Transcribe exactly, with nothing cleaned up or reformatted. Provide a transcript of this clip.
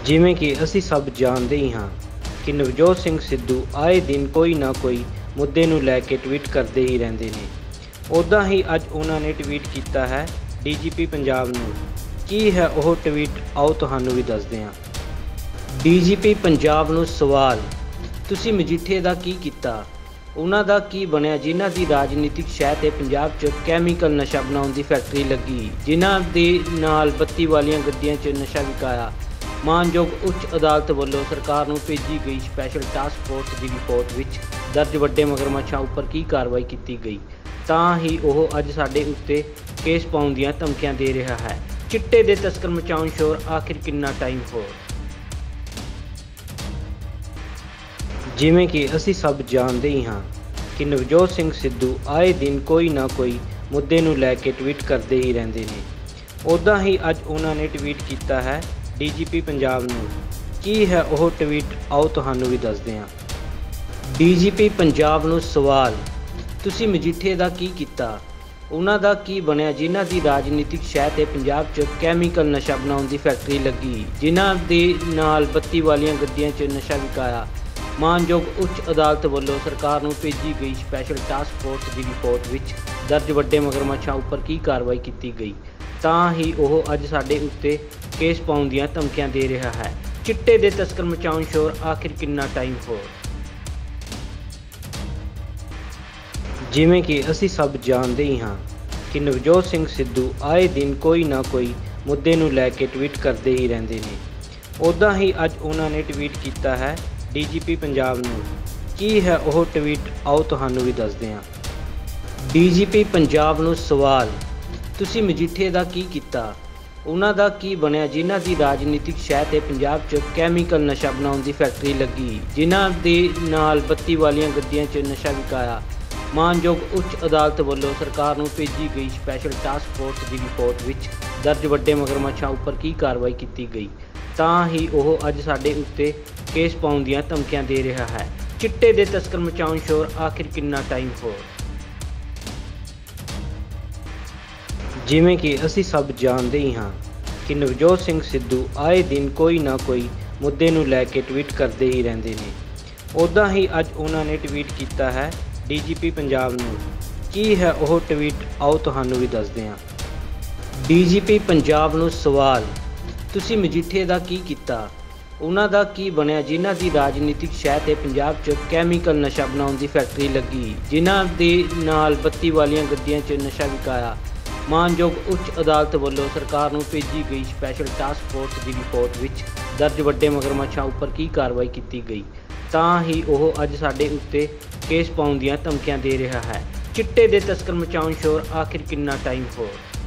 ਜਿਵੇਂ ਕਿ ਅਸੀਂ ਸਭ ਜਾਣਦੇ ਹੀ ਹਾਂ ਕਿ ਨਵਜੋਤ ਸਿੰਘ ਸਿੱਧੂ ਆਏ ਦਿਨ ਕੋਈ ਨਾ ਕੋਈ ਮੁੱਦੇ ਨੂੰ ਲੈ ਕੇ ਟਵੀਟ ਕਰਦੇ ਹੀ ਰਹਿੰਦੇ ਨੇ। ਉੱਦਾਂ ਹੀ ਅੱਜ ਉਹਨਾਂ ਨੇ ਟਵੀਟ ਕੀਤਾ ਹੈ ਡੀ ਜੀ ਪੀ ਪੰਜਾਬ ਨੂੰ। ਕੀ ਹੈ ਉਹ ਟਵੀਟ, ਆਓ ਤੁਹਾਨੂੰ ਵੀ ਦੱਸਦੇ ਹਾਂ। ਡੀ ਜੀ ਪੀ ਪੰਜਾਬ ਨੂੰ ਸਵਾਲ, ਤੁਸੀਂ ਮਜੀਠੇ ਦਾ ਕੀ ਕੀਤਾ? ਉਹਨਾਂ ਦਾ ਕੀ ਬਣਿਆ ਜਿਨ੍ਹਾਂ ਦੀ ਰਾਜਨੀਤਿਕ ਸ਼ਹਿ 'ਤੇ ਪੰਜਾਬ 'ਚ ਕੈਮੀਕਲ ਨਸ਼ਾ ਬਣਾਉਣ ਦੀ ਫੈਕਟਰੀ ਲੱਗੀ, ਜਿਨ੍ਹਾਂ ਦੇ ਨਾਲ ਬੱਤੀ ਵਾਲੀਆਂ ਗੱਡੀਆਂ 'ਚ ਨਸ਼ਾ ਵਿਕਾਇਆ। ਮਾਨਯੋਗ ਉੱਚ ਅਦਾਲਤ ਵੱਲੋਂ ਸਰਕਾਰ ਨੂੰ ਭੇਜੀ ਗਈ ਸਪੈਸ਼ਲ ਟਾਸਕ ਫੋਰਸ ਦੀ ਰਿਪੋਰਟ ਵਿੱਚ ਦਰਜ ਵੱਡੇ ਮਗਰਮੱਛਾਂ ਉੱਪਰ ਕੀ ਕਾਰਵਾਈ ਕੀਤੀ ਗਈ, ਤਾਂ ਹੀ ਉਹ ਅੱਜ ਸਾਡੇ ਉੱਤੇ ਕੇਸ ਪਾਉਣ ਦੀਆਂ ਧਮਕੀਆਂ ਦੇ ਰਿਹਾ ਹੈ। ਚਿੱਟੇ ਦੇ ਤਸਕਰ ਮਚਾਉਣ ਸ਼ੋਰ, ਆਖਿਰ ਕਿੰਨਾ ਟਾਈਮ ਹੋਰ। ਜਿਵੇਂ ਕਿ ਅਸੀਂ ਸਭ ਜਾਣਦੇ ਹੀ ਹਾਂ ਕਿ ਨਵਜੋਤ ਸਿੰਘ ਸਿੱਧੂ ਆਏ ਦਿਨ ਕੋਈ ਨਾ ਕੋਈ ਮੁੱਦੇ ਨੂੰ ਲੈ ਕੇ ਟਵੀਟ ਕਰਦੇ ਹੀ ਰਹਿੰਦੇ ਨੇ। ਉੱਦਾਂ ਹੀ ਅੱਜ ਉਹਨਾਂ ਨੇ ਟਵੀਟ ਕੀਤਾ ਹੈ ਡੀ ਜੀ ਪੀ ਪੰਜਾਬ ਨੂੰ। ਕੀ ਹੈ ਉਹ ਟਵੀਟ, ਆਓ ਤੁਹਾਨੂੰ ਵੀ ਦੱਸਦੇ ਹਾਂ। ਡੀ ਜੀ ਪੀ ਪੰਜਾਬ ਨੂੰ ਸਵਾਲ, ਤੁਸੀਂ ਮਜੀਠੇ ਦਾ ਕੀ ਕੀਤਾ? ਉਹਨਾਂ ਦਾ ਕੀ ਬਣਿਆ ਜਿਨ੍ਹਾਂ ਦੀ ਰਾਜਨੀਤਿਕ ਸ਼ਹਿ 'ਤੇ ਪੰਜਾਬ 'ਚ ਕੈਮੀਕਲ ਨਸ਼ਾ ਬਣਾਉਣ ਦੀ ਫੈਕਟਰੀ ਲੱਗੀ, ਜਿਨ੍ਹਾਂ ਦੇ ਨਾਲ ਬੱਤੀ ਵਾਲੀਆਂ ਗੱਡੀਆਂ 'ਚ ਨਸ਼ਾ ਵਿਕਾਇਆ। ਮਾਨਯੋਗ ਉੱਚ ਅਦਾਲਤ ਵੱਲੋਂ ਸਰਕਾਰ ਨੂੰ ਭੇਜੀ ਗਈ ਸਪੈਸ਼ਲ ਟਾਸਕ ਫੋਰਸ ਦੀ ਰਿਪੋਰਟ ਵਿੱਚ ਦਰਜ ਵੱਡੇ ਮਗਰਮੱਛਾਂ ਉੱਪਰ ਕੀ ਕਾਰਵਾਈ ਕੀਤੀ ਗਈ, ਤਾਂ ਹੀ ਉਹ ਅੱਜ ਸਾਡੇ ਉੱਤੇ ਕੇਸ ਪਾਉਣ ਦੀਆਂ ਧਮਕੀਆਂ ਦੇ ਰਿਹਾ ਹੈ। ਚਿੱਟੇ ਦੇ ਤਸਕਰ ਮਚਾਉਣ ਸ਼ੋਰ, ਆਖਿਰ ਕਿੰਨਾ ਟਾਈਮ ਹੋਰ। ਜਿਵੇਂ ਕਿ ਅਸੀਂ ਸਭ ਜਾਣਦੇ ਹੀ ਹਾਂ ਕਿ ਨਵਜੋਤ ਸਿੰਘ ਸਿੱਧੂ ਆਏ ਦਿਨ ਕੋਈ ਨਾ ਕੋਈ ਮੁੱਦੇ ਨੂੰ ਲੈ ਕੇ ਟਵੀਟ ਕਰਦੇ ਹੀ ਰਹਿੰਦੇ ਨੇ। ਉੱਦਾਂ ਹੀ ਅੱਜ ਉਹਨਾਂ ਨੇ ਟਵੀਟ ਕੀਤਾ ਹੈ ਡੀ ਜੀ ਪੀ ਪੰਜਾਬ ਨੂੰ। ਕੀ ਹੈ ਉਹ ਟਵੀਟ, ਆਓ ਤੁਹਾਨੂੰ ਵੀ ਦੱਸਦੇ ਹਾਂ। ਡੀ ਜੀ ਪੀ ਪੰਜਾਬ ਨੂੰ ਸਵਾਲ, ਤੁਸੀਂ ਮਜੀਠੇ ਦਾ ਕੀ ਕੀਤਾ? ਉਹਨਾਂ ਦਾ ਕੀ ਬਣਿਆ ਜਿਨ੍ਹਾਂ ਦੀ ਰਾਜਨੀਤਿਕ ਸ਼ਹਿ 'ਤੇ ਪੰਜਾਬ 'ਚ ਕੈਮੀਕਲ ਨਸ਼ਾ ਬਣਾਉਣ ਦੀ ਫੈਕਟਰੀ ਲੱਗੀ, ਜਿਨ੍ਹਾਂ ਦੇ ਨਾਲ ਬੱਤੀ ਵਾਲੀਆਂ ਗੱਡੀਆਂ 'ਚ ਨਸ਼ਾ ਵਿਕਾਇਆ। ਮਾਨਯੋਗ ਉੱਚ ਅਦਾਲਤ ਵੱਲੋਂ ਸਰਕਾਰ ਨੂੰ ਭੇਜੀ ਗਈ ਸਪੈਸ਼ਲ ਟਾਸਕ ਫੋਰਸ ਦੀ ਰਿਪੋਰਟ ਵਿੱਚ ਦਰਜ ਵੱਡੇ ਮਗਰਮੱਛਾਂ ਉੱਪਰ ਕੀ ਕਾਰਵਾਈ ਕੀਤੀ ਗਈ, ਤਾਂ ਹੀ ਉਹ ਅੱਜ ਸਾਡੇ ਉੱਤੇ ਕੇਸ ਪਾਉਣ ਦੀਆਂ ਧਮਕੀਆਂ ਦੇ ਰਿਹਾ ਹੈ। ਚਿੱਟੇ ਦੇ ਤਸਕਰ ਮਚਾਉਣ ਸ਼ੋਰ, ਆਖਿਰ ਕਿੰਨਾ ਟਾਈਮ ਹੋਰ। ਜਿਵੇਂ ਕਿ ਅਸੀਂ ਸਭ ਜਾਣਦੇ ਹੀ ਹਾਂ ਕਿ ਨਵਜੋਤ ਸਿੰਘ ਸਿੱਧੂ ਆਏ ਦਿਨ ਕੋਈ ਨਾ ਕੋਈ ਮੁੱਦੇ ਨੂੰ ਲੈ ਕੇ ਟਵੀਟ ਕਰਦੇ ਹੀ ਰਹਿੰਦੇ ਨੇ। ਉੱਦਾਂ ਹੀ ਅੱਜ ਉਹਨਾਂ ਨੇ ਟਵੀਟ ਕੀਤਾ ਹੈ ਡੀ ਜੀ ਪੀ ਪੰਜਾਬ ਨੂੰ। ਕੀ ਹੈ ਉਹ ਟਵੀਟ, ਆਓ ਤੁਹਾਨੂੰ ਵੀ ਦੱਸਦੇ ਹਾਂ। ਡੀ ਜੀ ਪੀ ਪੰਜਾਬ ਨੂੰ ਸਵਾਲ, ਤੁਸੀਂ ਮਜੀਠੇ ਦਾ ਕੀ ਕੀਤਾ? ਉਹਨਾਂ ਦਾ ਕੀ ਬਣਿਆ ਜਿਨ੍ਹਾਂ ਦੀ ਰਾਜਨੀਤਿਕ ਸ਼ਹਿ 'ਤੇ ਪੰਜਾਬ 'ਚ ਕੈਮੀਕਲ ਨਸ਼ਾ ਬਣਾਉਣ ਦੀ ਫੈਕਟਰੀ ਲੱਗੀ, ਜਿਨ੍ਹਾਂ ਦੇ ਨਾਲ ਬੱਤੀ ਵਾਲੀਆਂ ਗੱਡੀਆਂ 'ਚ ਨਸ਼ਾ ਵਿਕਾਇਆ। ਮਾਨਯੋਗ ਉੱਚ ਅਦਾਲਤ ਵੱਲੋਂ ਸਰਕਾਰ ਨੂੰ ਭੇਜੀ ਗਈ ਸਪੈਸ਼ਲ ਟਾਸਕ ਫੋਰਸ ਦੀ ਰਿਪੋਰਟ ਵਿੱਚ ਦਰਜ ਵੱਡੇ ਮਗਰਮੱਛਾਂ ਉੱਪਰ ਕੀ ਕਾਰਵਾਈ ਕੀਤੀ ਗਈ, ਤਾਂ ਹੀ ਉਹ ਅੱਜ ਸਾਡੇ ਉੱਤੇ ਕੇਸ ਪਾਉਣ ਦੀਆਂ ਧਮਕੀਆਂ ਦੇ ਰਿਹਾ ਹੈ। ਚਿੱਟੇ ਦੇ ਤਸਕਰ ਮਚਾਉਣ ਸ਼ੋਰ, ਆਖਿਰ ਕਿੰਨਾ ਟਾਈਮ ਹੋਰ।